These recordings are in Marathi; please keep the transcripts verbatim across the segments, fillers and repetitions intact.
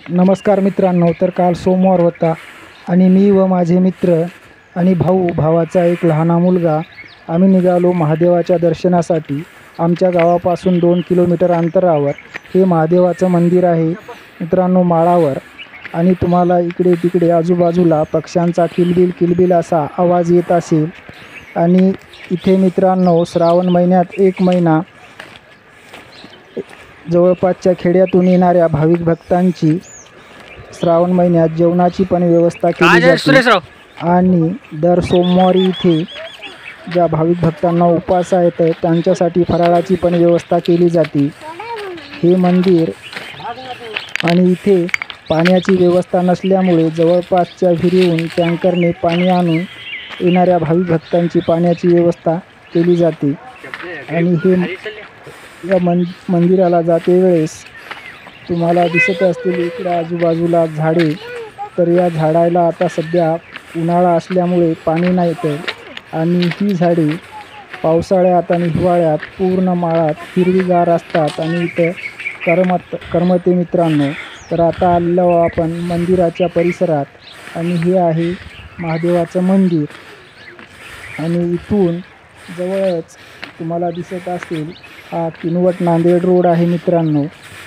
नमस्कार मित्रांनो. तर काल सोमवार होता आणि मी व माझे मित्र आणि भाऊ भावाचा एक लहान मुलगा आम्ही निघालो महादेवाच्या दर्शनासाठी. आमच्या गावापासून दोन किलोमीटर अंतरावर हे महादेवाचं मंदिर आहे मित्रांनो, माळावर. आणि तुम्हाला इकडे तिकडे आजूबाजूला पक्ष्यांचा किलबिल किलबिल असा आवाज येत असेल. आणि इथे मित्रांनो श्रावण महिन्यात एक महिना जवळपासच्या खेड्यातून येणाऱ्या भाविक भक्तांची श्रावण महिन्यात जेवणाची पण व्यवस्था केली जाते. आणि दर सोमवारी इथे ज्या भाविक भक्तांना उपवास आहेत त्यांच्यासाठी फराळाची पण व्यवस्था केली जाते. हे मंदिर आणि इथे पाण्याची व्यवस्था नसल्यामुळे जवळपासच्या विहिरीहून टँकरने पाणी आणून येणाऱ्या भाविक भक्तांची पाण्याची व्यवस्था केली जाते. आणि हे या मन मंदिराला जाते वेळेस तुम्हाला दिसत असतील इकडे आजूबाजूला झाडे. तर या झाडाला आता सध्या उन्हाळा असल्यामुळे पाणी नाही येतं. आणि ही झाडे पावसाळ्यात आणि हिवाळ्यात पूर्ण माळात हिरवीगार असतात आणि इथं करमत करमते मित्रांनो. तर आता आलेलो आपण मंदिराच्या परिसरात आणि हे आहे महादेवाचं मंदिर. आणि इथून जवळच तुम्हाला दिसत असेल हा किनवट नांदेड रोड आहे मित्रांनो.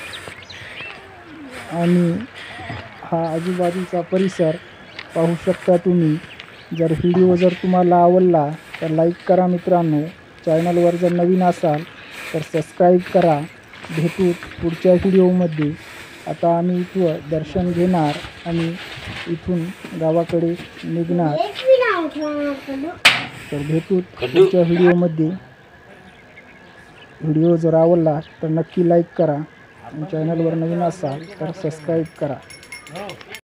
आणि हा आजूबाजूचा परिसर पाहू शकता तुम्ही. जर व्हिडिओ जर तुम्हाला आवडला तर लाईक करा मित्रांनो. चॅनलवर जर नवीन असाल तर सबस्क्राईब करा. भेटू पुढच्या व्हिडिओमध्ये. आता आम्ही इथं दर्शन घेणार आणि इथून गावाकडे निघणार. तर भेटू पुढच्या व्हिडिओमध्ये. व्हिडिओ जर आवडला तर नक्की लाईक करा आणि चॅनलवर नवीन असाल तर सबस्क्राईब करा.